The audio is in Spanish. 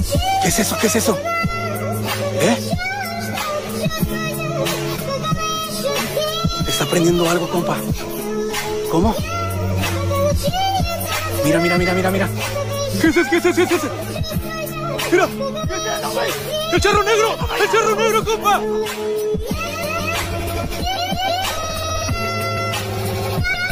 ¿Qué es eso? ¿Qué es eso? ¿Eh? Está prendiendo algo, compa. ¿Cómo? Mira, mira, mira, mira, mira. ¿Qué es eso? ¿Qué es eso? ¿Qué es eso? Mira. ¿Qué es eso, güey? ¡El charro negro! ¡El charro negro, compa!